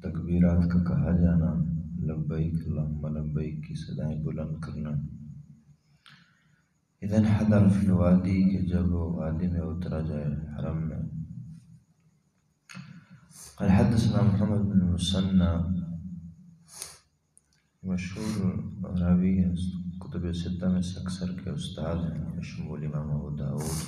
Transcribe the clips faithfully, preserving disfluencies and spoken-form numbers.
تکبیرات کا کہا جانا، لبیک اللہم لبیک کی صدائیں بلند کرنا، اذن حضر فی الوادی کہ جب وہ وادی میں اترا جائے حرم میں. قال حدثنا محمد بن المثنى مشہور راوی ہے، کتب ستہ میں سے اکثر کے استاد ہیں شمول امام ابو داؤد.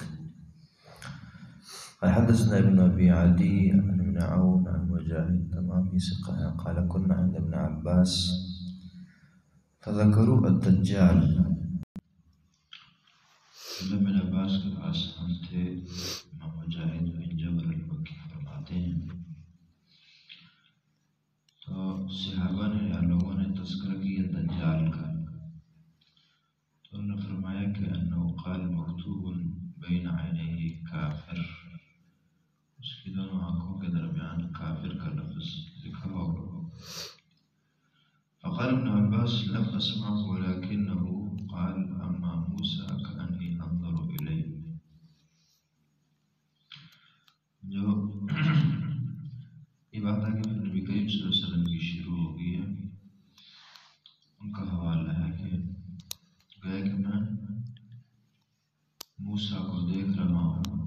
قال حدثنا ابن ابي عدي عن ابن عون عن مجاهد تمام ثقة قال كنا عند ابن عباس فذكروا الدجال. ابن عباس کے پاس ہم تھے، امام مجاہد بن جبر المکی فرماتے ہیں تو صحابہ نے یا لوگوں نے تذکرہ کیا دجال کا، تو انہوں نے فرمایا کہ انه قال مکتوب بین عینیہ کافر، اس کی دونوں آنکھوں کے درمیان کافر کا لفظ لکھا ہوگا. فقال ابن عباس لم اسمعه ولكنه قال اما موسى كأني انظر اليه. جو یہ بات ہے کہ نبی کریم صلی اللہ علیہ وسلم کی شروع ہو گئی ہے، ان کا حوالہ ہے کہ گئے کہ میں موسیٰ کو دیکھ رہا ہوں،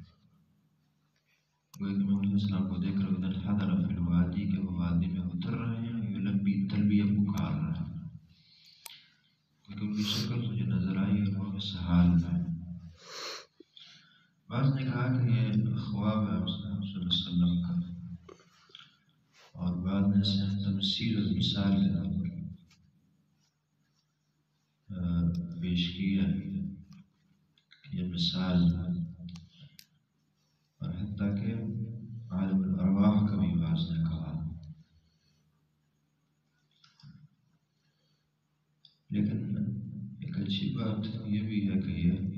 گئے کہ میں علیہ السلام کو دیکھ رہا ہوں، ادھر حضر فی الوادی کہ وہ وادی میں اتر رہے ہیں، یلبی تلبیہ پکار رہے ہیں، کیونکہ ان کی شکل مجھے نظر آئی اور وہ اس حال میں. بعض نے کہا کہ یہ خواب ہے صلی اللہ علیہ وسلم کا، اور بعد میں سے تمثیل اور مثال کے طور پر پیش کیا یہ مثال، اور حتیٰ کہ عالم الارواح کا بھی بعض نے کہا. لیکن ایک اچھی بات یہ بھی ہے کہ یہ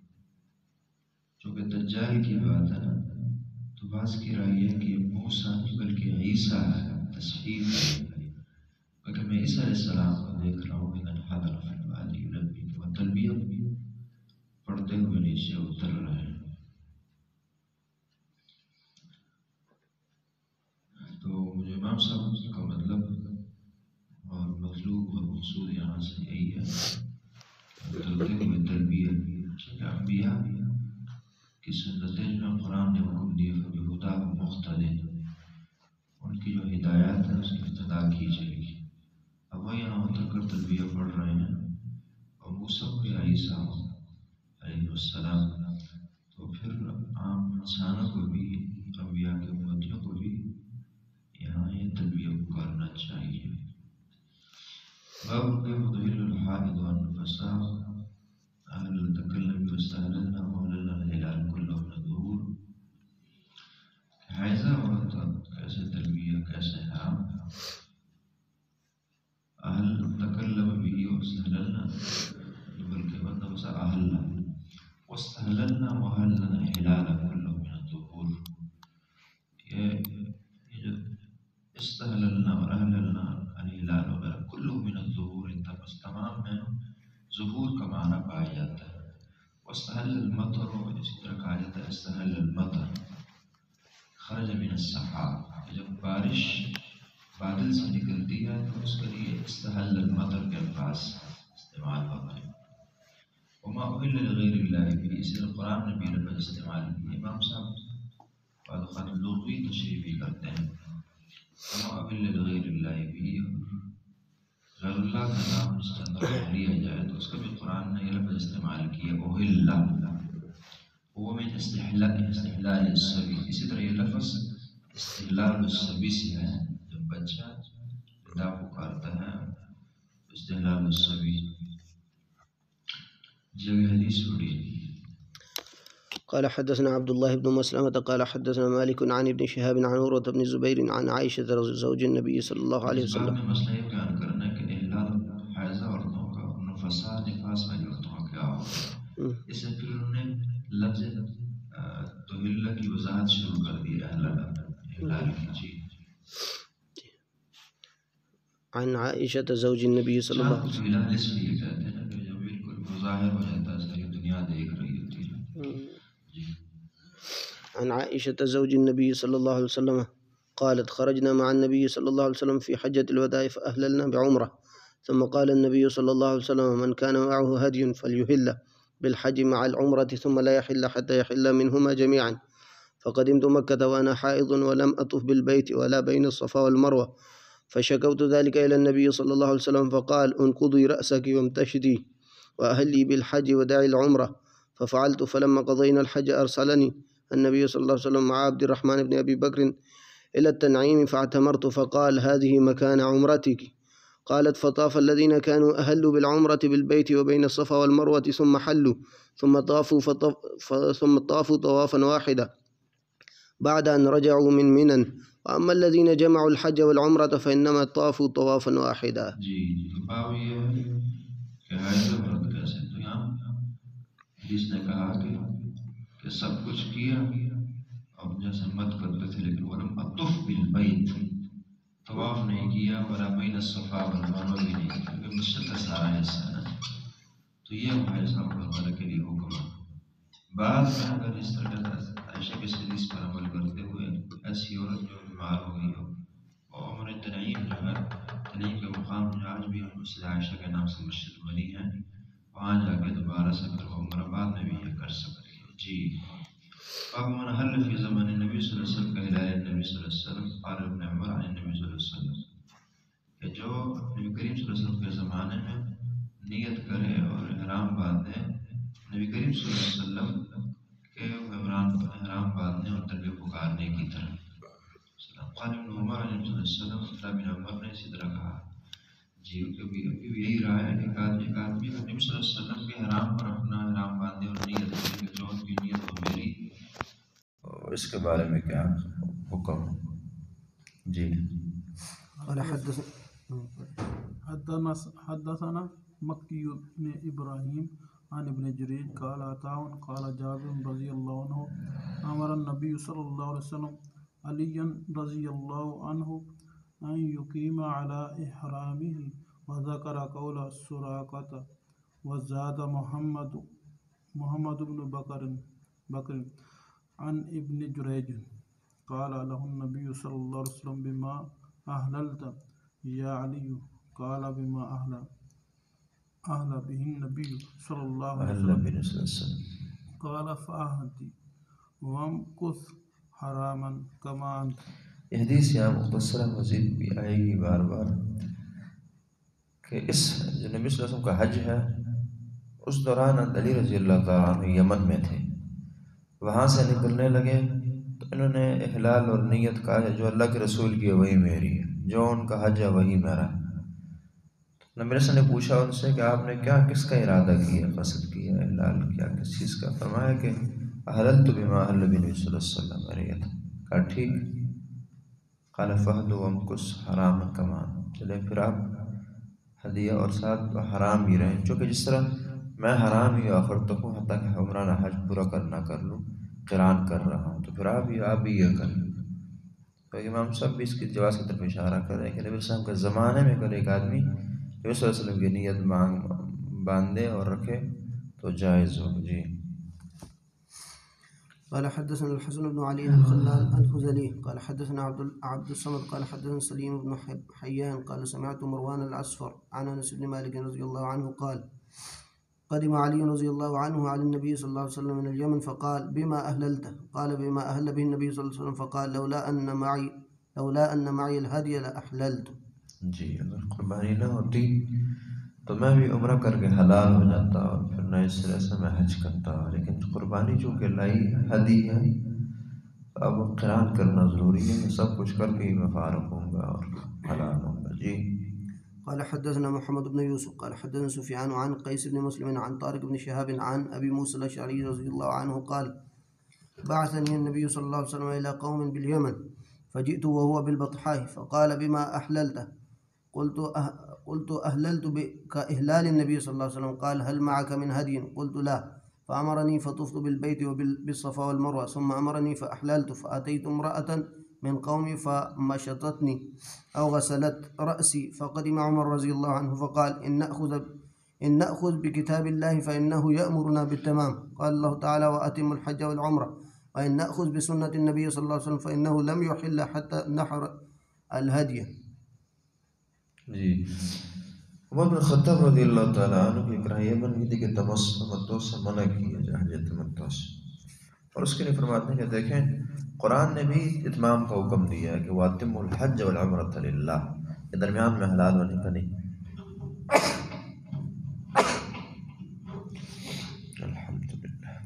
چونکہ دجال کی بات ہے تو بعض کی رائے ہے کہ موسیٰ نہیں بلکہ عیسیٰ ہے، تصحیح ہے، کیونکہ میں عیسیٰ علیہ السلام کو دیکھ رہا ہوں اذن حضر فی الوادی یلبی، وہ تلبیہ پڑھتے ہوئے نیچے اتر رہے ہیں. تو مجھے امام صاحب کا مطلب اور مطلوب اور مقصود یہاں سے یہی ہے، اترتے ہوئے تلبیہ چونکہ انبیاء کی سنتیں جو قرآن نے حکم دیے فبہداہ مقتدی، ان کی جو ہدایات ہے اس کی ابتدا کی جائے گی. اب وہ یہاں اتر کر تلبیہ پڑھ رہے ہیں اور موسیٰ یا عیسیٰ علیہ السلام، تو پھر عام انسانوں کو بھی، انبیاء کے امتیوں کو بھی یہاں یہ تلبیہ پکارنا چاہیے. باب كيف تهل الحائض والنفساء أهل تكلم فاستهللنا وأهللنا الهلال كله من الظهور. حیضہ عورت کیسے تلبیہ کیسے حرام، اہل تکلم بھی واستهللنا بلکہ والنفساء أهلنا واستهللنا وأهللنا الهلال كله من الظهور. یہ جو استهللنا اور أهللنا الهلال وغیرہ كله من الظهور تمام میں ظہور کا معنی پایا جاتا ہے. واستحل المطر، اسی طرح کہا جاتا ہے استحل المطر خرج من السحاب، جب بارش بادل سے نکلتی ہے تو اس کے لیے استحل المطر کے الفاظ استعمال ہوتے ہیں. وما اہل لغیر اللہ بھی، اسی طرح قرآن نے بھی لفظ استعمال کیا. امام صاحب بعض اوقات لغوی تشریح بھی کرتے ہیں. وما اہل لغیر اللہ بھی، غیر اللہ کا نام اس کے اندر لیا جائے تو اس کا بھی قرآن نے یہ لفظ استعمال کیا اوہلا، وہ میں استحلال استحلال الصبی. اسی طرح یہ لفظ استحلال الصبی سے ہے، جب بچہ ندا پکارتا ہے استحلال الصبی. جب حدیث پڑھی. قال حدثنا عبد الله بن مسلمة قال حدثنا مالك عن ابن شهاب عن عروة بن الزبير عن عائشة زوج النبي صلى الله عليه وسلم. مسئلہ یہ بیان کرنا ہے کہ احلال حیضہ عورتوں کا، نفساء نفاس والی عورتوں کا کیا ہوگا. اس سے پھر انہوں نے لفظ تحلہ کی وضاحت شروع کر دی احلال کی. جی. عن عائشة زوج النبي صلى الله عليه وسلم. احلال اس لیے کہتے ہیں کہ جب بالکل ظاہر ہو جاتا ہے ساری دنیا دیکھ رہی ہوتی ہے. عن عائشة زوج النبي صلى الله عليه وسلم قالت خرجنا مع النبي صلى الله عليه وسلم في حجة الوداع فأهللنا بعمرة، ثم قال النبي صلى الله عليه وسلم من كان معه هدي فليهل بالحج مع العمرة ثم لا يحل حتى يحل منهما جميعا. فقدمت مكة وأنا حائض ولم أطف بالبيت ولا بين الصفا والمروة، فشكوت ذلك إلى النبي صلى الله عليه وسلم فقال انقضي رأسك وامتشدي وأهلي بالحج ودعي العمرة، ففعلت. فلما قضينا الحج أرسلني النبي صلى الله عليه وسلم مع عبد الرحمن بن أبي بكر إلى التنعيم فاعتمرت، فقال هذه مكان عمرتك. قالت فطاف الذين كانوا أهلوا بالعمرة بالبيت وبين الصفا والمروة ثم حلوا ثم طافوا فطف ثم طافوا طوافا واحدا بعد أن رجعوا من منن، وأما الذين جمعوا الحج والعمرة فإنما طافوا طوافا واحدا. جی باب یہ ہے کہ حیض عورت کیسے، تو یہاں حدیث نے کہا کہ کہ سب کچھ کیا اور جیسے مت کرتے تھے لیکن ولم اطف بالبیت، طواف نہیں کیا، ولا بین الصفا والمروہ بھی نہیں کیا، کیونکہ مسجد کا سارا حصہ ہے، تو یہ حیض عورت والے کے لیے حکم ہے۔ بعد میں اگر اس طرح عائشہ کے حدیث پر عمل کرتے ہوئے ایسی عورت جو بیمار ہو گئی ہو، اور عمر تنعیم جو ہے، تنعیم کے مقام جو آج بھی مسجد عائشہ کے نام سے مسجد بنی ہے، وہاں جا کے دوبارہ سے پھر وہ عمرہ بعد میں بھی یہ کر سکتی ہے۔ جی باب من حل فی زمان النبی صلی اللہ علیہ وسلم کا ہدایہ النبی صلی اللہ علیہ وسلم قال ابن عمر عن النبی صلی اللہ علیہ وسلم، کہ جو نبی کریم صلی اللہ علیہ وسلم کے زمانے میں نیت کرے اور احرام باندھے، نبی کریم صلی اللہ علیہ وسلم کے احرام باندھنے اور تلبیہ پکارنے کی طرح۔ قال ابن عمر عن النبی صلی اللہ علیہ وسلم، عبداللہ بن عمر نے اسی طرح کہا۔ جی کیونکہ ابھی یہی رہا ہے کہ ایک آدمی ایک آدمی نبی صلی اللہ علیہ وسلم کے حرام پر اپنا حرام باندھے اور نیت کرے کہ جو ان کی نیت ہو میری، اس کے بارے میں کیا حکم؟ جی قال حدثنا مکی بن ابراہیم عن ابن جريج قال عطاء قال جابر رضی اللہ عنہ امر النبی صلی اللہ علیہ وسلم علی رضی اللہ عنہ ان يقيم على إحرامه وذكر قول سراقة وزاد محمد محمد بن بكر بكر عن ابن جريج قال له النبي صلى الله عليه وسلم بما أهللت يا علي قال بما أهل أهل به النبي صلى الله عليه وسلم قال فأهدي وامكث حراما كما أنت۔ یہ حدیث یہاں مختصرہ مزید بھی آئے گی بار بار کہ اس جو نبی صلی اللہ علیہ وسلم کا حج ہے، اس دوران علی رضی اللہ تعالیٰ عنہ یمن میں تھے، وہاں سے نکلنے لگے تو انہوں نے احلال اور نیت کہا ہے جو اللہ کے رسول کی ہے وہی میری ہے، جو ان کا حج ہے وہی میرا ہے۔ نبی صلی اللہ علیہ وسلم نے پوچھا ان سے کہ آپ نے کیا کس کا ارادہ کیا، قصد کیا، احلال کیا کس چیز کا؟ فرمایا کہ احللت بما احل به نبی صلی اللہ علیہ وسلم، میرے یہ تھا۔ کہا ٹھیک۔ قال فہدوا وامکث حراما کما، چلے پھر آپ ہدیہ اور ساتھ حرام بھی رہیں، چونکہ جس طرح میں حرام ہی آخر تک ہوں حتیٰ کہ عمرہ حج پورا کرنا کر لوں، قران کر رہا ہوں، تو پھر آپ بھی آپ بھی یہ کریں۔ تو امام صاحب بھی اس کی جواز کی طرف اشارہ کر رہے ہیں کہ نبی صلی اللہ علیہ وسلم کے زمانے میں اگر ایک آدمی نبی صلی اللہ علیہ وسلم کی نیت مانگ باندھے اور رکھے تو جائز ہو۔ جی قال حدثنا الحسن بن علي الخلال الخزلي قال حدثنا عبد عبد الصمد قال حدثنا سليم بن حيان قال سمعت مروان الأصفر عن أنس بن مالك رضي الله عنه قال قدم علي رضي الله عنه على النبي صلى الله عليه وسلم من اليمن فقال بما أهللت؟ قال بما أهل به النبي صلى الله عليه وسلم، فقال لولا أن معي لولا أن معي الهدي لأحللت۔ جی اگر قربانی نہ ہوتی تو میں بھی عمرہ کر کے حلال ہو جاتا اور پھر نئے سرے سے میں حج کرتا، لیکن قربانی چونکہ لائی ہدی ہے اب قران کرنا ضروری ہے، سب کچھ کر کے ہی میں فارغ ہوں گا اور حلال ہوں گا۔ جی قال حدثنا محمد بن يوسف قال حدثنا سفيان عن قيس بن مسلم عن طارق بن شهاب عن أبي موسى الأشعري رضي الله عنه قال بعثني النبي صلى الله عليه وسلم إلى قوم باليمن فجئت وهو بالبطحاء فقال بما أحللت؟ قلت أه قلت أهللت كإهلال النبي صلى الله عليه وسلم، قال هل معك من هدي؟ قلت لا، فأمرني فطفت بالبيت وبالصفا والمروة، ثم أمرني فأحللت، فأتيت امرأة من قومي فمشطتني أو غسلت رأسي، فقدم عمر رضي الله عنه فقال إن نأخذ إن نأخذ بكتاب الله فإنه يأمرنا بالتمام، قال الله تعالى وأتم الحج والعمرة، وإن نأخذ بسنة النبي صلى الله عليه وسلم فإنه لم يحل حتى نحر الهدي. جی عمر بن خطاب رضی اللہ تعالیٰ عنہ کی کراہیے بن گئی تھی کہ تمس تمتع سے منع کیا جائے حج تمتع سے، اور اس کے لیے فرماتے ہیں کہ دیکھیں قرآن نے بھی اتمام کا حکم دیا ہے کہ وَأَتِمُّوا الْحَجَّ وَالْعُمْرَةَ لِلَّهِ، کے درمیان میں حلال ہونے کا نہیں۔ الحمدللہ۔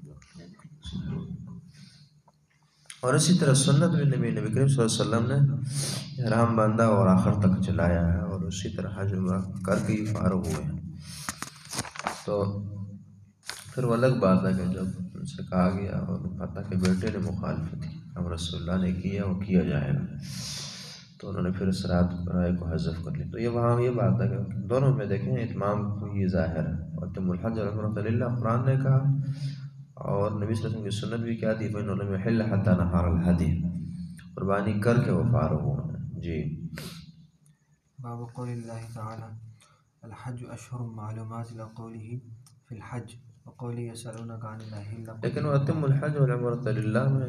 اور اسی طرح سنت میں نبی نبی کریم صلی اللہ علیہ وسلم نے احرام باندھا اور آخر تک چلایا ہے، اور اسی طرح حج عمرہ کر کے ہی فارغ ہوئے ہیں۔ تو پھر وہ الگ بات ہے کہ جب ان سے کہا گیا اور پتہ کہ بیٹے نے مخالفت کی، اب رسول اللہ نے کیا وہ کیا جائے گا، تو انہوں نے پھر اس رات رائے کو حذف کر لی۔ تو یہ وہاں یہ بات ہے کہ دونوں میں دیکھیں اتمام کو یہ ظاہر ہے، وَأَتِمُّوا الْحَجَّ وَالْعُمْرَةَ لِلَّهِ قرآن نے کہا، اور نبی صلی اللہ علیہ وسلم کی سنت بھی کیا تھی فَإِنَّهُ لَمْ يَحِلَّ حَتَّى نَحَرَ الْهَدْيَ، قربانی کر کے وہ فارغ ہوئے ہیں۔ جی باب قول اللہ تعالی الحج اشہر معلومات الى قوله فی الحج وقوله يسألونك عن الاهلة، لیکن وَأَتِمُّوا الْحَجَّ وَالْعُمْرَةَ لِلَّهِ میں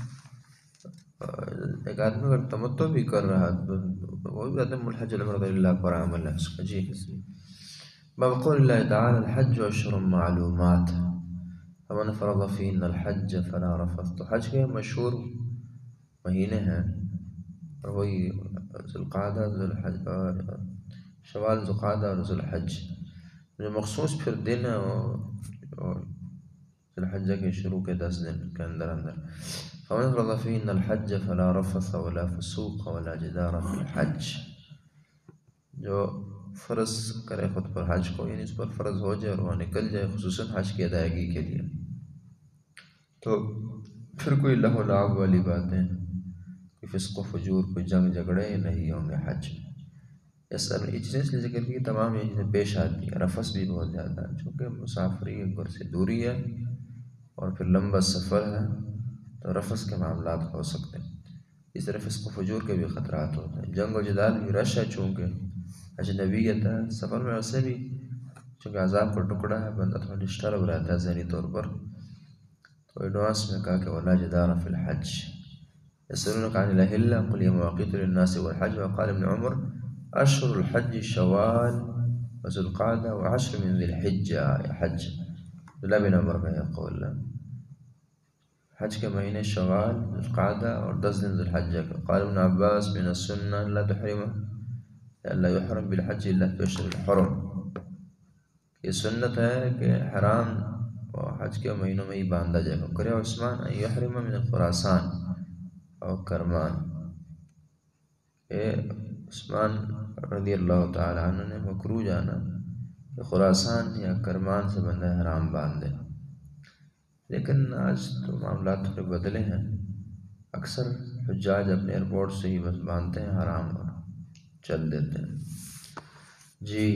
ایک آدمی اگر تمتع بھی کر رہا تو وہ بھی وَأَتِمُّوا الْحَجَّ وَالْعُمْرَةَ لِلَّهِ پر عمل ہے اس کا۔ جی باب قول اللہ تعالی الحج اشہر معلومات فمن فرض فیہن الحج فلا رفث، تو حج کے مشہور مہینے ہیں، اور وہی ذوالقعدہ ذوالحج اور شوال ذوالقعدہ اور ذوالحج، جو مخصوص پھر دن ہیں اور ذوالحجہ کے شروع کے دس دن کے اندر اندر۔ فمن فرض فیہن الحج فلا رفث ولا فسوق ولا جدال فی الحج، جو فرض کرے خود پر حج کو، یعنی اس پر فرض ہو جائے اور وہاں نکل جائے خصوصاً حج کی ادائیگی کے لیے، تو پھر کوئی لہو و لعب والی باتیں، کوئی فسق و فجور، کوئی جنگ جھگڑے نہیں ہوں گے حج میں۔ اس یہ چیزیں اس لیے ذکر کی تمام یہ چیزیں پیش آتی ہیں، رفث بھی بہت زیادہ ہے چونکہ مسافری گھر سے دوری ہے اور پھر لمبا سفر ہے، تو رفث کے معاملات ہو سکتے ہیں، اس طرح فسق و فجور کے بھی خطرات ہوتے ہیں، جنگ و جدال بھی رش ہے چونکہ اجنبیت ہے، سفر میں ویسے بھی چونکہ عذاب کا ٹکڑا ہے بندہ تھوڑا ڈسٹرب رہتا ہے ذہنی طور پر، تو ایڈوانس میں کہا کہ ولا جدال فی الحج یسألونک عن الاہلہ قل ہی مواقیت للناس والحج وقال ابن عمر اشہر الحج شوال وذو القعدہ وعشر من ذی الحجہ، حج عبداللہ بن عمر کا یہ قول ہے، حج کے مہینے شوال ذو القعدہ اور دس دن ذو الحجہ کا۔ قال ابن عباس من السنہ لا تحرم لا يحرم بالحج الا في اشهر الحرم، یہ سنت ہے کہ حرام اور حج کے مہینوں میں ہی باندھا جائے گا۔ کرے عثمان ان یحرم من خراسان اور کرمان، کہ عثمان رضی اللہ تعالی عنہ نے مکروہ جانا کہ خراسان یا کرمان سے بندہ حرام باندھے، لیکن آج تو معاملات تھوڑے بدلے ہیں، اکثر حجاج اپنے ایئرپورٹ سے ہی بس باندھتے ہیں حرام اور چل دیتے ہیں۔ جی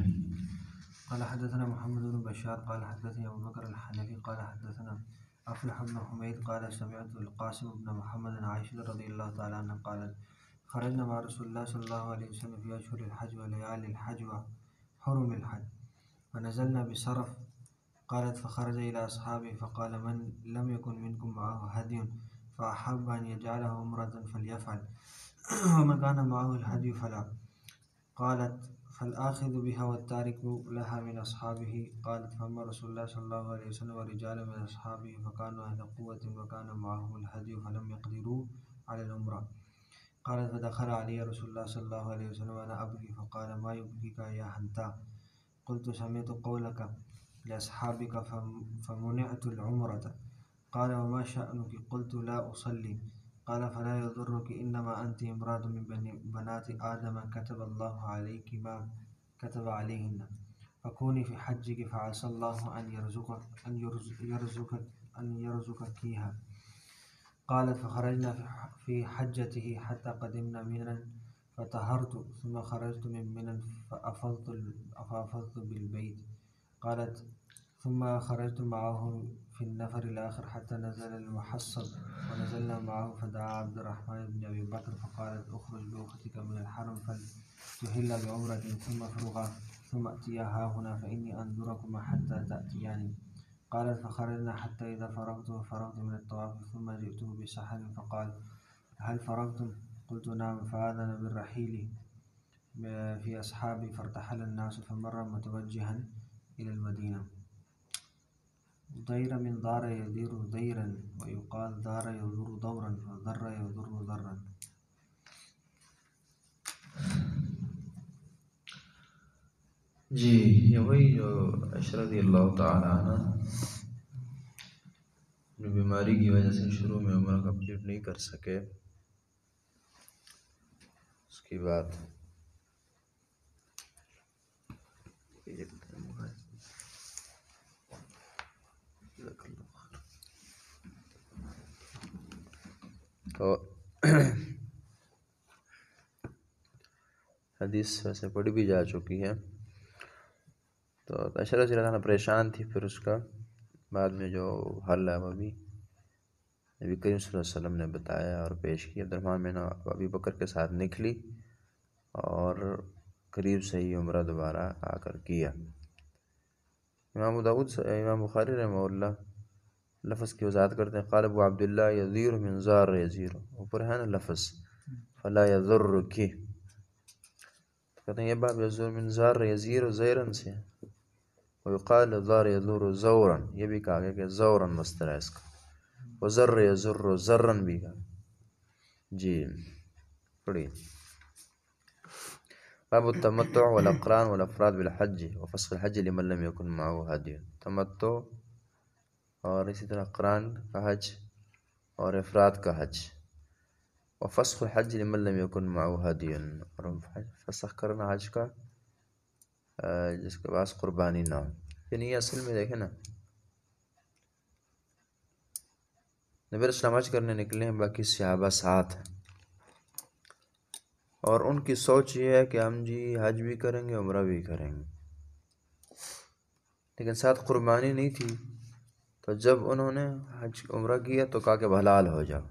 قال حدثنا محمد بن بشار قال حدثني ابو بكر الحنفي قال حدثنا افلح بن حميد قال سمعت القاسم بن محمد عائشة رضي الله تعالى عنها قالت خرجنا مع رسول الله صلى الله عليه وسلم في اشهر الحج وليالي الحج وحرم الحج ونزلنا بصرف، قالت فخرج الى اصحابه فقال من لم يكن منكم معه هدي فاحب ان يجعله عمرة فليفعل ومن كان معه الهدي فلا، قالت فالآخذ بها والتارك لها من أصحابه، قالت فأما رسول الله صلى الله عليه وسلم ورجال من أصحابه فكانوا أهل قوة وكان معهم الهدي فلم يقدروا على العمرة، قالت فدخل علي رسول الله صلى الله عليه وسلم وأنا أبكي فقال ما يبكيك يا حنتاء، قلت سمعت قولك لأصحابك فمنعت العمرة، قال وما شأنك، قلت لا أصلي، قال فلا يضرك إنما أنت امرأة من بنات آدم كتب الله عليك ما كتب عليهن فكوني في حجك فعسى الله أن يرزقك أن يرزقك أن يرزقكيها، قالت فخرجنا في حجته حتى قدمنا منى فطهرت ثم خرجت من منى فأفضت فأفضت بالبيت، قالت ثم خرجت معه في النفر الآخر حتى نزل المحصب ونزلنا معه فدعا عبد الرحمن بن أبي بكر فقالت اخرج بأختك من الحرم فلتهل بعمرة ثم افرغا ثم أتيا ها هنا فإني أنظركما حتى تأتياني، قالت فخرجنا حتى إذا فرغت فرغت من الطواف ثم جئته بسحر فقال هل فرغتم؟ قلت نعم. فآذن بالرحيل في أصحابي فارتحل الناس فمر متوجها إلى المدينة. دير من دار يدير ديرا ويقال دار يدور دورا وذر يدور ذرا. جی یہ وہی جو عائشہ رضی اللہ تعالیٰ عنہ جو بیماری کی وجہ سے شروع میں عمرہ کمپلیٹ نہیں کر سکے، اس کی بات تو حدیث ویسے پڑھی بھی جا چکی ہے. تو عائشہ رضی اللہ عنہ پریشان تھی، پھر اس کا بعد میں جو حل ہے وہ بھی نبی کریم صلی اللہ علیہ وسلم نے بتایا اور پیش کیا. عبدالرحمن بن ابی بکر کے ساتھ نکلی اور قریب سے ہی عمرہ دوبارہ آ کر کیا. امام داؤد امام بخاری رحمہ اللہ لفظ کی وضاحت کرتے ہیں، قال ابو عبداللہ یزیر من زار یزیر، اوپر ہے نا لفظ فلا یضرکی، کہتے ہیں یہ باب یزور من زار یزیر و زیرن سے، ویقال زار یزور زورن، یہ بھی کہا گیا کہ زورن مصدر ہے اس کا، وزر یزر زرن بھی کہا. جی پڑھی. باب التمتع والاقران والافراد بالحج وفسخ الحج لمن لم يكن معه هدي. تمتع اور اسی طرح قران کا حج اور افراد کا حج، وفسخ الحج لمن لم يكن معه هدي، اور فسخ کرنا حج کا جس کے پاس قربانی نہ ہو. یعنی یہ اصل میں دیکھیں نا، نبی اسلام حج کرنے نکلے ہیں، باقی صحابہ ساتھ ہیں، اور ان کی سوچ یہ ہے کہ ہم جی حج بھی کریں گے عمرہ بھی کریں گے، لیکن ساتھ قربانی نہیں تھی. تو جب انہوں نے حج عمرہ کیا تو کہا کہ حلال ہو جاؤ،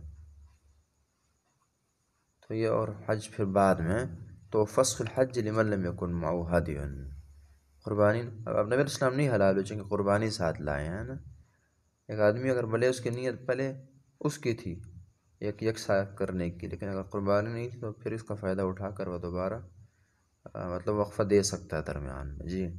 تو یہ اور حج پھر بعد میں. تو فسخ الحج لمن لم يكن معه هدي، قربانی اب نبی اسلام نہیں حلال ہو چونکہ قربانی ساتھ لائے ہیں نا. ایک آدمی اگر بھلے اس کی نیت پہلے اس کی تھی ایک یکساں کرنے کی، لیکن اگر قربانی نہیں تھی تو پھر اس کا فائدہ اٹھا کر وہ دوبارہ مطلب وقفہ دے سکتا ہے درمیان میں. جی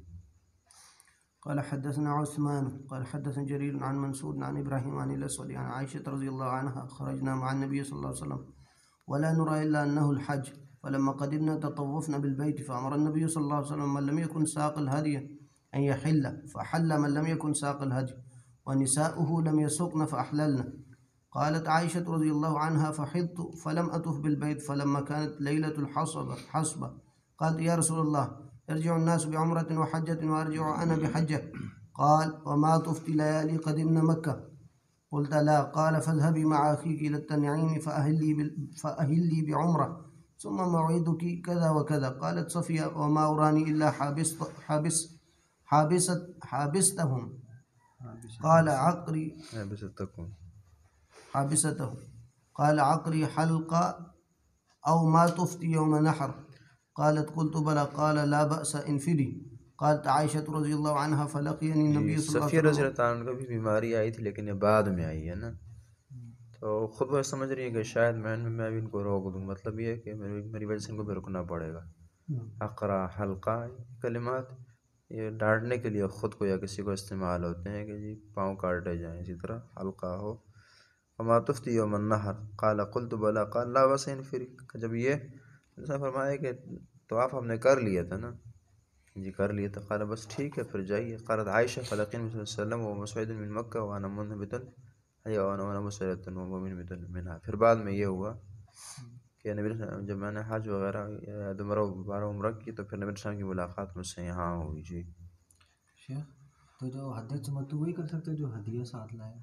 قال حدثنا عثمان قال حدثنا جرير عن منصور عن ابراهيم عن الاسود عن عائشة رضي الله عنها خرجنا مع النبي صلى الله عليه وسلم ولا نرى الا انه الحج، فلما قدمنا تطوفنا بالبيت فامر النبي صلى الله عليه وسلم من لم يكن ساق الهدي ان يحل، فحل من لم يكن ساق الهدي، ونساؤه لم يسقن فاحللنا. قالت عائشة رضي الله عنها فحضت فلم أطف بالبيت، فلما كانت ليلة الحصبة حصبة قالت يا رسول الله يرجع الناس بعمرة وحجة وأرجع أنا بحجة، قال وما طفت ليالي قدمنا مكة؟ قلت لا. قال فاذهبي مع أخيك إلى التنعيم فأهلي, بال... فأهلي بعمرة ثم موعدك كذا وكذا. قالت صفية وما أراني إلا حابس حابس حابست حابستهم. قال عقري حابستكم حابسته. قال عقري حلقة أو ما طفت يوم نحر؟ قالت قلت بلى. قال لا بأس انفري. قالت عائشة رضی اللہ عنہ فلقيني النبي صلی اللہ صفیہ علیہ رضی وسلم. اللہ تعالیٰ عنہ کو بھی بیماری آئی تھی لیکن یہ بعد میں آئی ہے نا، تو خود وہ سمجھ رہی ہے کہ شاید میں میں بھی ان کو روک دوں، مطلب یہ ہے کہ میری میری وجہ سے ان کو بھی رکنا پڑے گا. اقرا حلقہ کلمات یہ ڈانٹنے کے لیے خود کو یا کسی کو استعمال ہوتے ہیں کہ جی پاؤں کاٹے جائیں. اسی طرح حلقہ ہو وما طفت یوم النحر قال قلت بلا قال لا بأس انفری. جب یہ ایسا فرمایا کہ طواف ہم نے کر لیا تھا نا، جی کر لیا تھا، قال بس ٹھیک ہے پھر جائیے. قالت عائشہ فلقين صلی اللہ علیہ وسلم ومسعود من مکہ وانا منبت وانا مسعود ومنبت منها. پھر بعد میں یہ ہوا کہ نبی جب میں نے حج وغیرہ عمرہ بارہ عمرہ کی تو پھر نبی السلام کی ملاقات مجھ سے یہاں ہوئی. جی شیخ تو جو حج تمتع وہی کر سکتے جو ہدیہ ساتھ لائے؟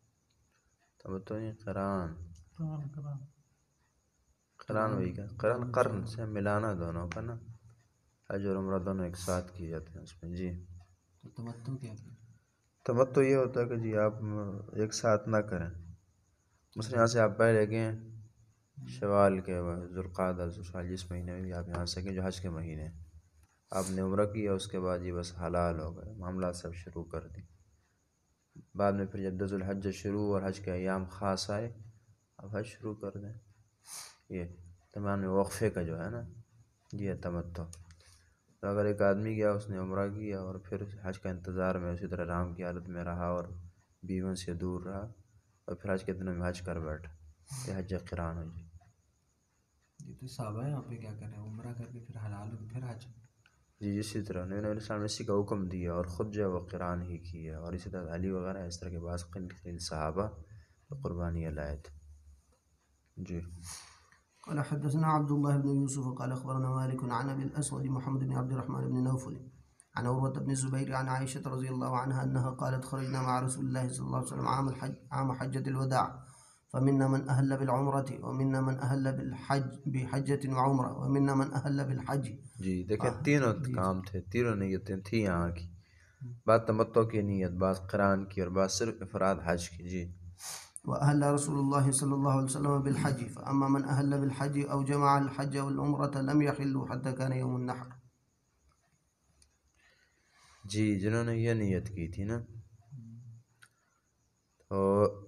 تمتع قران قرآن قرآن قران وہی کا قران قرن سے ملانا دونوں کا نا، حج اور عمرہ دونوں ایک ساتھ کی جاتے ہیں اس میں. جی تو تمتع کیا ہے؟ تمتع یہ ہوتا ہے کہ جی آپ ایک ساتھ نہ کریں. مثلا یہاں سے آپ پہلے گئے شوال کے ذوالقعدہ ذوالحج جس مہینے میں بھی آپ یہاں سے گئے جو حج کے مہینے ہیں، آپ نے عمرہ کیا، اس کے بعد یہ بس حلال ہو گئے، معاملات سب شروع کر دی. بعد میں پھر جب ذوالحج شروع اور حج کے ایام خاص آئے اب حج شروع کر دیں. یہ تمام وقفے کا جو ہے نا یہ تمتع. تو اگر ایک آدمی گیا اس نے عمرہ کیا اور پھر حج کا انتظار میں اسی طرح رام کی حالت میں رہا اور بیویوں سے دور رہا اور پھر حج کے دنوں میں حج کر بیٹھا یہ حج قران ہو جائے. یہ تو صحابہ یہاں پہ کیا کریں عمرہ کر کے پھر حلال ہو پھر حج. جی اسی طرح نبی علیہ السلام نے اسی کا حکم دیا اور خود جو ہے وہ قران ہی کی ہے. اور اسی طرح علی وغیرہ اس طرح کے بعض قلیل صحابہ قربانی لائے تھے. جی. قال حدثنا عبد الله بن يوسف قال أخبرنا مالك عن أبي الأسود محمد بن عبد الرحمن بن نوفل عن عروة بن الزبير عن عائشة رضي الله عنها أنها قالت خرجنا مع رسول الله صلى الله عليه وسلم عام الحج عام حجة الوداع فمنا من أهل بالعمرة ومنا من أهل بالحج بحجة وعمرة ومنا من أهل بالحج. جی دیکھیں تینوں کام تھے تینوں نیتیں تھیں یہاں کی. بعض تمتع کی نیت بعض قران کی اور بعض صرف افراد حج کی. جی. وأهل رسول الله صلى الله عليه وسلم بالحج فأما من أهل بالحج أو جمع الحج والعمرة لم يحلوا حتى كان يوم النحر. جی جنہوں نے یہ نیت کی تھی نا تو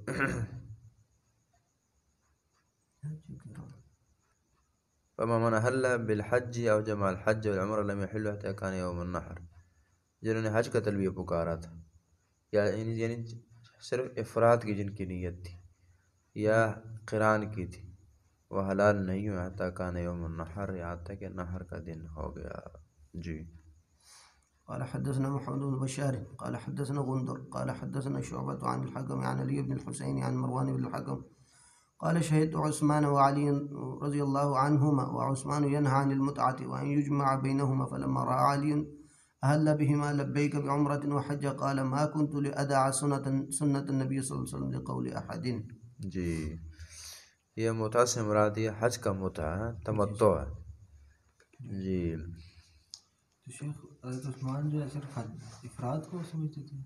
فأما من أهل بالحج أو جمع الحج والعمرة لم يحلوا حتى كان يوم النحر. جنہوں نے حج کا تلبیہ پکارا تھا یا یعنی صرف افراد کی جن کی نیت تھی یا قران کی تھی وہ حلال نہیں ہوئے حتیٰ کان یوم النحر یہاں تک کہ نحر کا دن ہو گیا. جی. قال حدثنا محمد بن بشار قال حدثنا غندر قال حدثنا شعبة عن الحكم عن علي بن الحسين عن مروان بن الحكم قال شهدت عثمان وعلي رضي الله عنهما وعثمان ينهى عن المتعة وأن يجمع بينهما فلما رأى علي أهل بهما لبيك بعمرة وحج قال ما كنت لأدع سنة سنة النبي صلى الله عليه وسلم لقول أحد. جی یہ متع سے مراد یہ حج کا متع ہے تمتع ہے. جی. تو شیخ حضرت عثمان جو ہے صرف افراد کو سمجھتے تھے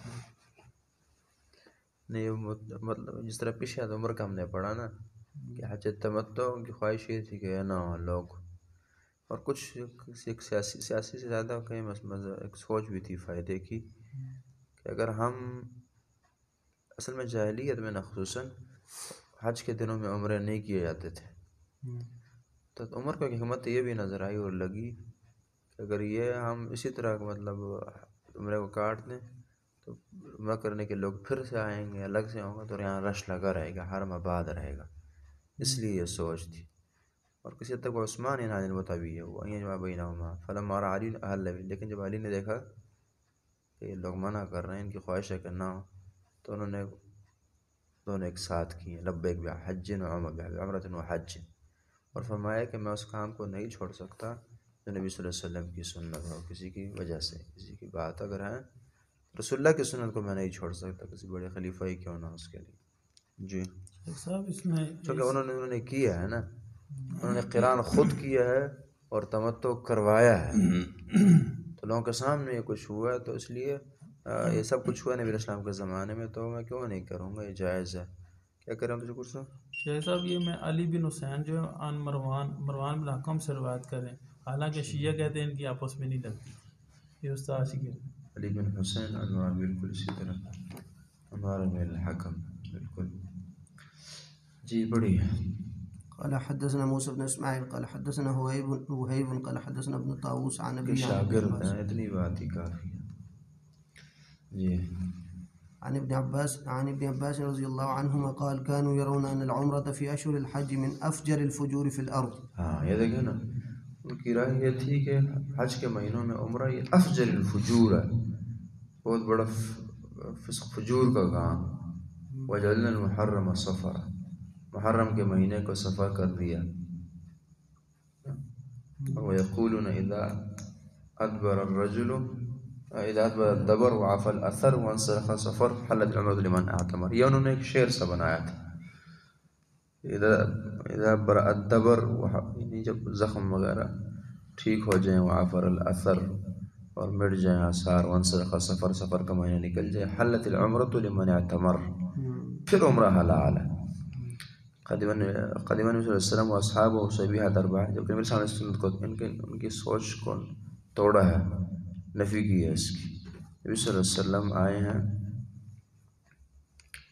نہیں مطلب جس طرح پیچھے عمر کا ہم نے پڑھا نا کہ حج تمتع ان کی خواہش یہ تھی کہ نہ لوگ اور کچھ ایک سیاسی سیاسی سے زیادہ کہیں ایک سوچ بھی تھی فائدے کی کہ اگر ہم اصل میں جاہلیت میں نہ خصوصاً حج کے دنوں میں عمرے نہیں کیے جاتے تھے تو عمر کو حکمت یہ بھی نظر آئی اور لگی کہ اگر یہ ہم اسی طرح مطلب عمرے کو کاٹ دیں تو عمرہ کرنے کے لوگ پھر سے آئیں گے الگ سے ہوں گے تو یہاں رش لگا رہے گا حرم آباد رہے گا. اس لیے یہ سوچ تھی. اور کسی حد تک وہ عثمان ہی نازل مطابی ہے وہ یہ جواب بینہما فلما رأى علی اہل بھی. لیکن جب علی نے دیکھا کہ یہ لوگ منع کر رہے ہیں ان کی خواہش ہے کہ نہ ہو تو انہوں نے دونوں ایک ساتھ کیے لبیک بحج و عمرۃ و حج اور فرمایا کہ میں اس کام کو نہیں چھوڑ سکتا جو نبی صلی اللہ علیہ وسلم کی سنت ہو کسی کی وجہ سے کسی کی بات اگر ہے رسول اللہ کی سنت کو میں نہیں چھوڑ سکتا کسی بڑے خلیفہ ہی کیوں نہ اس کے لیے. جی صاحب اس میں چونکہ انہوں نے انہوں نے کیا ہے نا انہوں نے قران خود کیا ہے اور تمتع کروایا ہے تو لوگوں کے سامنے یہ کچھ ہوا ہے تو اس لیے یہ سب کچھ ہوا نبی علیہ السلام کے زمانے میں تو میں کیوں نہیں کروں گا یہ جائز ہے. کیا کریں تجھے کچھ سو شیخ صاحب یہ میں علی بن حسین جو عن مروان مروان بن حکم سے روایت کریں حالانکہ شیعہ کہتے ہیں ان کی آپس میں نہیں لگتی یہ استاد عاشق ہے. علی بن حسین عنوان بالکل اسی طرح ہمارا میں الحکم بالکل. جی بڑی قال حدثنا موسى بن اسماعيل قال حدثنا وهيب وهيب قال حدثنا ابن طاووس عن ابي شاگرد ہیں اتنی بات ہی کافی ہے. جی. عن ابن عباس عن ابن عباس رضي الله عنهما قال كانوا يرون ان العمرة في اشهر الحج من افجر الفجور في الارض. ہاں یہ دیکھیں نا ان کی رائے یہ تھی کہ حج کے مہینوں میں عمرہ یہ افجر الفجور ہے بہت بڑا فسق فجور کا کام. وجعلنا المحرم سفر محرم کے مہینے کو سفر کر دیا. ويقولون اذا ادبر الرجل اذا ادبر الدبر وعفى الاثر وانسلخ سفر حلت العمرة لمن اعتمر. یہ انہوں نے ایک شعر سا بنایا تھا اذا اذا برأ الدبر یعنی جب زخم وغیرہ ٹھیک ہو جائیں وعفر الاثر اور مٹ جائیں آثار وانسلخ سفر سفر کا مہینہ نکل جائے حلت العمرة لمن اعتمر پھر عمرہ حلال ہے. قدیما قدیما نبی صلی اللہ علیہ وسلم و اصحاب و شبیہ دربہ جب کہ میرے سامنے سنت کو ان کے ان کی سوچ کو توڑا ہے نفی کی ہے اس کی. نبی صلی اللہ علیہ وسلم آئے ہیں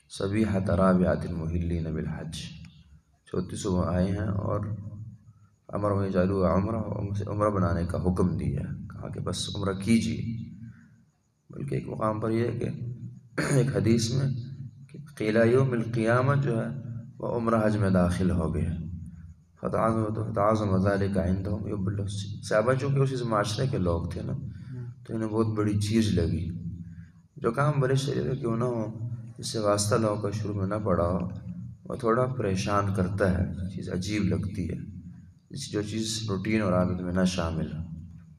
صبیحۃ رابعۃ المحلین بالحج، چوتھی صبح آئے ہیں اور امر میں جالو عمرہ عمرہ بنانے کا حکم دیا، کہا کہ بس عمرہ کیجیے۔ بلکہ ایک مقام پر یہ ہے کہ ایک حدیث میں کہ قیل یوم القیامہ جو ہے وہ عمرہ حج میں داخل ہو گیا، فتعظم ذلک عندهم یب اللہ، صحابہ چونکہ اسی معاشرے کے لوگ تھے نا تو انہیں بہت بڑی چیز لگی، جو کام بڑے شریعت کیوں نہ ہو، اس سے واسطہ لوگوں کا شروع میں نہ پڑا ہو، وہ تھوڑا پریشان کرتا ہے، چیز عجیب لگتی ہے، جو چیز روٹین اور عادت میں نہ شامل ہو۔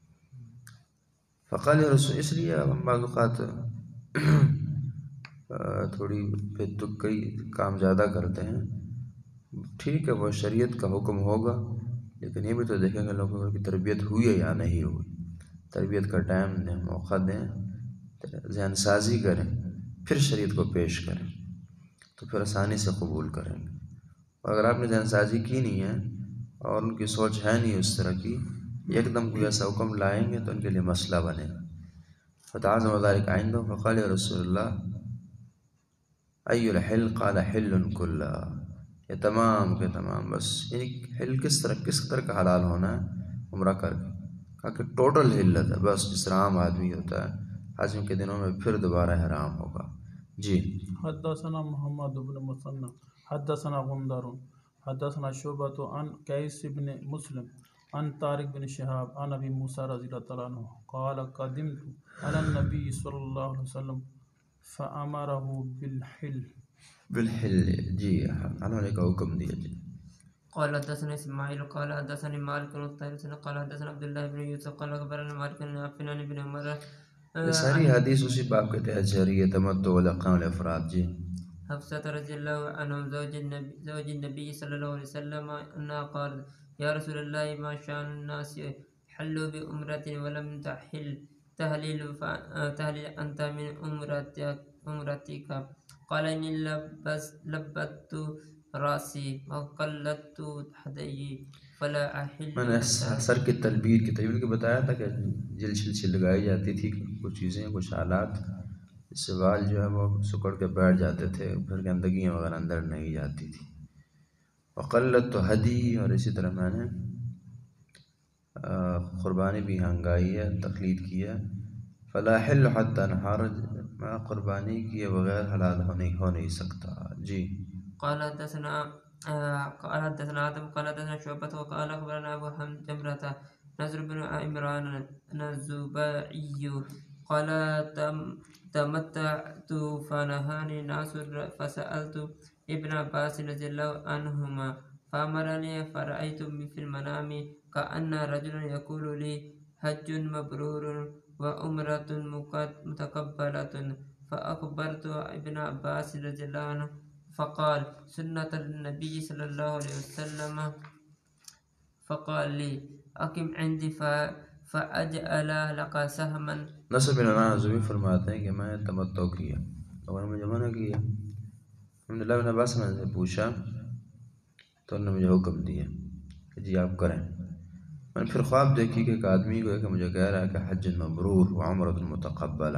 فقال رسول، اس لیے ہم بعض اوقات تھوڑی بے تکئی کام زیادہ کرتے ہیں، ٹھیک ہے وہ شریعت کا حکم ہوگا، لیکن یہ بھی تو دیکھیں گے لوگوں کی تربیت ہوئی ہے یا نہیں ہوئی، تربیت کا ٹائم دیں، موقع دیں، ذہن سازی کریں، پھر شریعت کو پیش کریں تو پھر آسانی سے قبول کریں گے۔ اور اگر آپ نے ذہن سازی کی نہیں ہے اور ان کی سوچ ہے نہیں اس طرح کی، ایک دم کوئی ایسا حکم لائیں گے تو ان کے لیے مسئلہ بنے گا۔ فتعظم ذلک عندهم فقال یا رسول اللہ ای الحل قال حل کلہ، یہ تمام کے تمام، بس یعنی حل کس طرح کس طرح کا حلال ہونا ہے عمرہ کر کے، کہا کہ ٹوٹل حلت ہے، بس جس طرح عام آدمی ہوتا ہے حج کے دنوں میں پھر دوبارہ حرام ہوگا۔ جی حدثنا محمد بن مثنى حدثنا غندر حدثنا شعبة عن قیس بن مسلم عن طارق بن شهاب عن ابی موسیٰ رضی اللہ تعالیٰ عنہ قال قدمت على النبی صلی اللہ علیہ وسلم فامرہ بالحل بالحل، جی انہوں نے کا حکم دیا۔ جی قال حدثنا اسماعیل قال حدثني مالك بن طاهر قال حدثنا عبد الله بن يوسف قال اخبرنا مالك بن نافع عن ابن عمر، یہ ساری حدیث اسی باب کے تحت جاری ہے، تمتع والاقام الافراد۔ جی حفصة رضی اللہ عنہ زوج النبی زوج النبی صلی اللہ علیہ وسلم انها قالت یا رسول اللہ ما شان الناس حلوا بعمرة ولم تحل تحلل تحلل انت من عمرتك عمرتك قال انی لبت راسی وقلدت ہدیی فلا احل۔ میں نے سر کی تلبیت کی تلبیت کو بتایا تھا کہ جل چھل چھل لگائی جاتی تھی، کچھ چیزیں کچھ آلات، اس سے بال جو ہے وہ سکڑ کے بیٹھ جاتے تھے، پھر گندگیاں وغیرہ اندر نہیں جاتی تھی۔ وقلدت ہدی، اور اسی طرح میں نے قربانی بھی ہنگائی ہے، تقلید کی ہے۔ فلا حل حتی نحر، میں قربانی کیے بغیر حلال ہو نہیں ہو نہیں سکتا۔ جی قال حدثنا قال حدثنا آدم قال حدثنا شعبة وقال اخبرنا ابو حمد جمرة نصر بن عمران الزبائي قال تمتعت فنهاني الناس فسألت ابن عباس رضي الله عنهما فأمرني فرأيت في المنام كأن رجلا يقول لي حج مبرور وعمرة متقبلة، فأخبرت ابن عباس رضي الله عنه فقال سنة النبي صلى الله عليه وسلم، فقال لي أقم عندي فأجعل لك سهما۔ نصر بن عمران الزبی فرماتے ہیں کہ میں نے تمتع کیا اور میں جمع نہ کیا، عبداللہ بن عباس نے سے پوچھا تو انہوں نے مجھے حکم دیا کہ جی آپ کریں۔ میں نے پھر خواب دیکھی کہ ایک آدمی کو ہے کہ مجھے کہہ رہا ہے کہ حج مبرور و عمرۃ متقبلہ،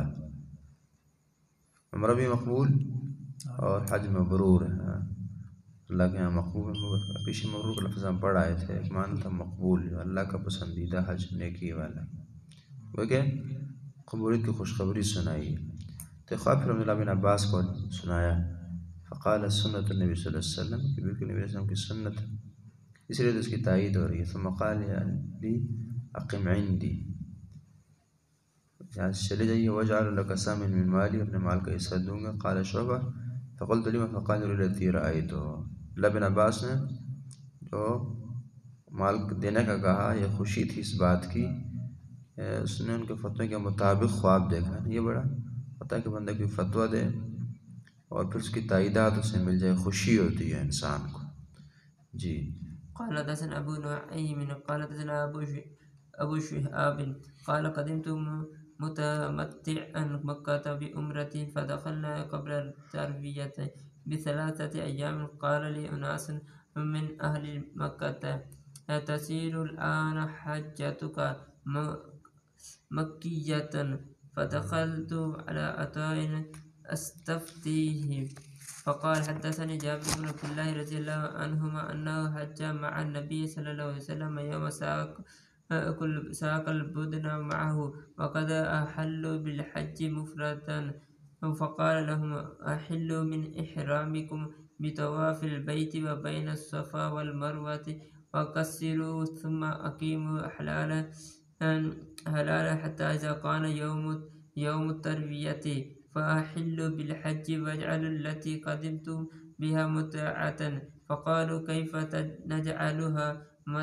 عمرہ بھی مقبول اور حج مبرور ہے، اللہ کے یہاں مقبول۔ پیچھے مبرور کا لفظ ہم پڑھ آئے تھے، ایک معنی تھا مقبول، اللہ کا پسندیدہ حج نیکی والا، وہ کہ قبولیت کی خوشخبری سنائی۔ تو خواب پھر عبداللہ بن عباس کو سنایا، فقال سنت النبی صلی اللہ علیہ وسلم، کہ بالکل نبی علیہ السلام کی سنت ہے، اس لیے تو اس کی تائید ہو رہی ہے۔ ثم قال لی اقم عندی، یہاں سے چلے جائیے، وجعل لک سہما من مالی، اپنے مال کا حصہ دوں گا۔ قال شعبہ فقلت لما فقال الذی رأیتہ، عبداللہ بن عباس نے جو مال دینے کا کہا، یہ خوشی تھی اس بات کی، اس نے ان کے فتوے کے مطابق خواب دیکھا۔ یہ بڑا پتہ ہے کہ بندہ کوئی فتویٰ دے اور پھر اس کی تائیدات اسے مل جائے، خوشی ہوتی ہے انسان کو۔ جی قال حدثنا ابو نعيم قال حدثنا ابو ابو شهاب قال قدمت متمتعا مكة بعمرتي فدخلنا قبل التربية بثلاثة أيام قال لي أناس من أهل مكة تسير الآن حجتك مكية، فدخلت على عطاء أستفتيه فقال حدثني جابر بن عبد الله رضي الله عنهما أنه حج مع النبي صلى الله عليه وسلم يوم ساق كل ساق البدن معه وقد أحلوا بالحج مفردا فقال لهم أحلوا من إحرامكم بطواف البيت وبين الصفا والمروة وقصروا ثم أقيموا حلالا حلالا حتى إذا كان يوم يوم التروية فأحلوا بالحج واجعلوا التي قدمتم بها متعة فقالوا كيف نجعلها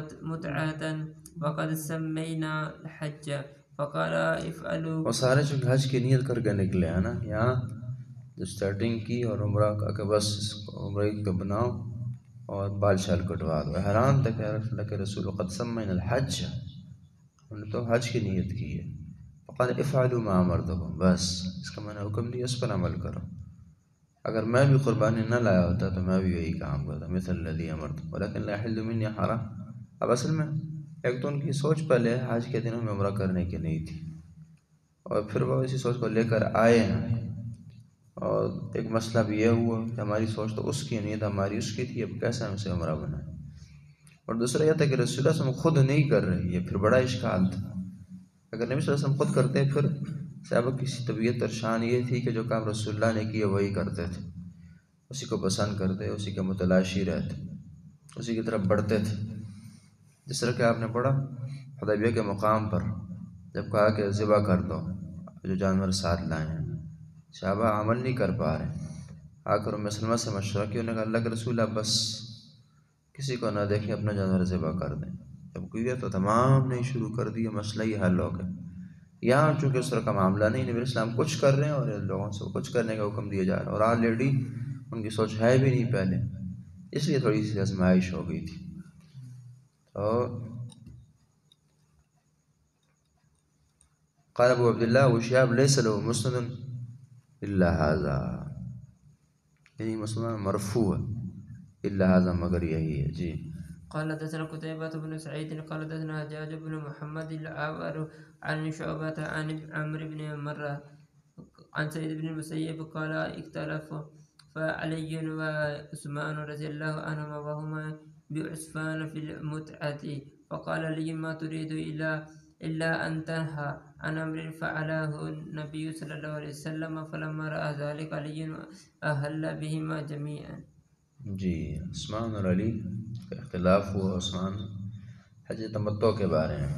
متعة وقد سمينا الحج فقال افعلوا. وہ سارے جو حج کی نیت کر کے نکلے ہیں نا، یہاں جو اسٹارٹنگ کی اور عمرہ کا کہ بس عمرہ کا بناؤ اور بال شال کٹوا دو، حیران تک ہے اللہ کے رسول قد سمعنا الحج، انہوں نے تو حج کی نیت کی ہے. فقال افعلوا ما امرتکم، بس اس کا میں نے حکم دیا اس پر عمل کرو. اگر میں بھی قربانی نہ لایا ہوتا تو میں بھی یہی کام کرتا، مثل الذی امرتکم ولکن لا یحل منی حرام. اب اصل میں ایک تو ان کی سوچ پہلے حج کے دنوں میں عمرہ کرنے کی نہیں تھی، اور پھر وہ اسی سوچ کو لے کر آئے ہیں. اور ایک مسئلہ بھی یہ ہوا کہ ہماری سوچ تو اس کی نہیں تھی، ہماری اس کی تھی، اب کیسے ہم سے عمرہ بنائیں. اور دوسرا یہ تھا کہ رسول اللہ صلی اللہ علیہ وسلم خود نہیں کر رہے، یہ پھر بڑا اشکال تھا. اگر نبی صلی اللہ علیہ وسلم خود کرتے پھر صحابہ کی طبیعت اور شان یہ تھی کہ جو کام رسول اللہ نے کیے وہی کرتے تھے، اسی کو پسند کرتے، اسی کے متلاشی رہتے، اسی کی طرف بڑھتے تھے. جس طرح کہ آپ نے پڑھا حدیبیہ کے مقام پر جب کہا کہ ذبح کر دو جو جانور ساتھ لائے ہیں، صحابہ عمل نہیں کر پا رہے. آ کر ام سلمہ سے مشورہ کیا، انہوں نے کہا اللہ کے رسول آپ بس کسی کو نہ دیکھیں، اپنا جانور ذبح کر دیں. جب کیا تو تمام نے شروع کر دیا، مسئلہ ہی حل ہو گیا. یہاں چونکہ اس طرح کا معاملہ نہیں، نبی اسلام کچھ کر رہے ہیں اور لوگوں سے کچھ کرنے کا حکم دیا جا رہا ہے، اور آلریڈی ان کی سوچ ہے بھی نہیں پہلے، اس لیے تھوڑی سی آزمائش ہو گئی تھی. اور قال ابو عبداللہ وشہاب لیس له مسند الا هذا، یعنی مسلمان مرفوع الا هذا مگر یہی ہے. جی قال حدثنا قتيبة بن سعيد قال حدثنا حجاج بن محمد الأعور عن شعبة عن عمرو بن مرة عن سعيد بن المسيب قال اختلف فعلي وعثمان رضي الله عنهما وهما بعسفان في المتعة فقال لي ما تريد إلا إلا أن تنهى عن أمر فعله النبي صلى الله عليه وسلم فلما رأى ذلك علي أهل بهما جميعا. جی عثمان اور علی کا اختلاف ہوا عثمان حج تمتع کے بارے میں.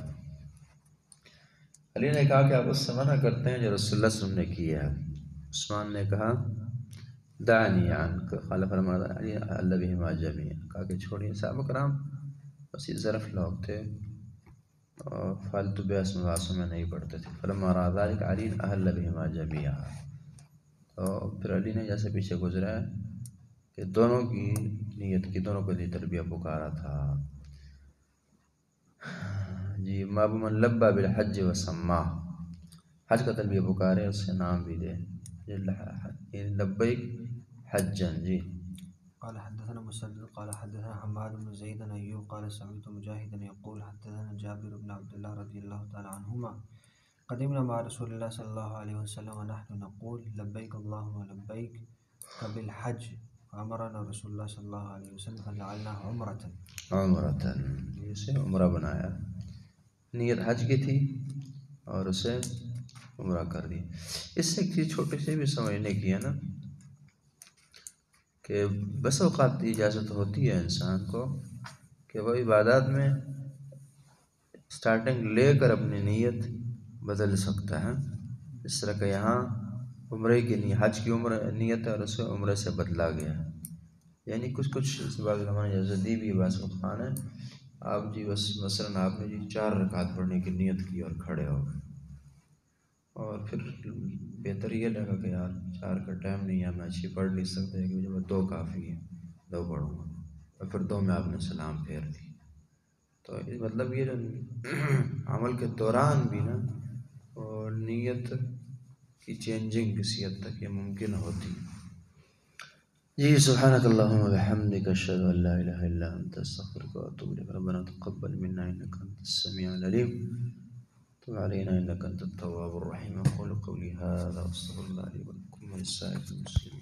علی نے کہا کہ آپ اس سے منع کرتے ہیں جو رسول اللہ صلی اللہ علیہ وسلم نے کیا ہے. عثمان نے کہا دعنی عنک قال فرما علی اہل بہما جميعا، کہا کہ چھوڑیے. صحابہ کرام بس یہ ظرف لوگ تھے اور فالتو بحث مباحثوں میں نہیں پڑھتے تھے. فلما رأى ذلك علی اہل بہما جميعا، تو پھر علی نے جیسے پیچھے گزرا ہے کہ دونوں کی نیت کی، دونوں کے لیے تلبیہ پکارا تھا. جی باب من لبى بالحج وسمى، حج کا تلبیہ پکارے اس سے نام بھی دے، لبیک حجا. جی قال حدثنا مسدد قال حدثنا حماد بن زيد بن ايوب قال سمعت مجاهدا يقول حدثنا جابر بن عبد الله رضي الله تعالى عنهما قدمنا مع رسول الله صلى الله عليه وسلم ونحن نقول لبيك اللهم لبيك بالحج فأمرنا رسول الله صلى الله عليه وسلم فجعلناها عمرة عمرة، اسے عمرہ بنایا. نیت حج کی تھی اور اسے عمرہ کر دی. اس سے ایک چیز چھوٹی سی بھی سمجھنے کی ہے نا کہ بس اوقات اجازت ہوتی ہے انسان کو کہ وہ عبادات میں سٹارٹنگ لے کر اپنی نیت بدل سکتا ہے. اس طرح کہ یہاں عمرے کی نیت، حج کی عمر نیت ہے اور اسے عمرے سے بدلا گیا ہے. یعنی کچھ کچھ اس بعض علماء نے اجازت دی بھی. بعض خان ہے آپ جی بس مثلاً آپ نے جی چار رکعت پڑھنے کی نیت کی اور کھڑے ہو گئے، اور پھر بہتر یہ لگا کہ یار چار کا ٹائم نہیں ہے، میں اچھی پڑھ نہیں سکتا کہ مجھے دو کافی ہے، دو پڑھوں گا، اور پھر دو میں آپ نے سلام پھیر دی. تو مطلب یہ جو عمل کے دوران بھی نا اور نیت کی چینجنگ کسی حد تک یہ ممکن ہوتی. جی سبحانک اللہم و بحمدک اشہد ان لا الہ الا انت استغفرک و اتوب الیک. ربنا تقبل منا انک انت السمیع العلیم تب علینا انک انت التواب الرحیم. اقول قولی هذا واستغفر الله لي ولکم ولسائر المسلمین.